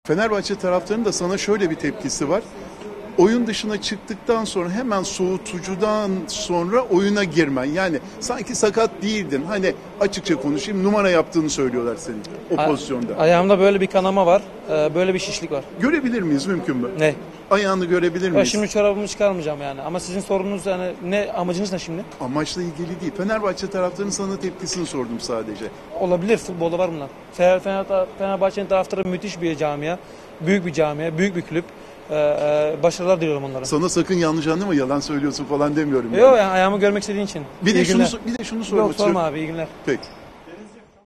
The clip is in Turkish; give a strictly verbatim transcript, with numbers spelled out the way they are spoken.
Fenerbahçe taraftarının da sana şöyle bir tepkisi var. Oyun dışına çıktıktan sonra hemen soğutucudan sonra oyuna girmen. Yani sanki sakat değildin. Hani açıkça konuşayım, numara yaptığını söylüyorlar senin o A- pozisyonda. Ayağımda böyle bir kanama var. e, Böyle bir şişlik var. Görebilir miyiz, mümkün mü? Ne? Ayağını görebilir Ya miyiz? şimdi çorabımı çıkarmayacağım yani. Ama sizin sorunuz yani ne, amacınız ne şimdi? Amaçla ilgili değil. Fenerbahçe taraftarının sana tepkisini sordum sadece. Olabilir, futbolda var bunlar. Fener, Fener, Fenerbahçe'nin taraftarı müthiş bir camia. Büyük bir camia, büyük bir kulüp. Ee, e, başarılar diliyorum onlara. Sana sakın yanlış anlama, yalan söylüyorsun falan demiyorum. Yok yani ayağımı görmek istediğin için. Bir de İyi şunu günler. bir de şunu sormak Yok sorma istiyorum. abi, iyi günler. Peki.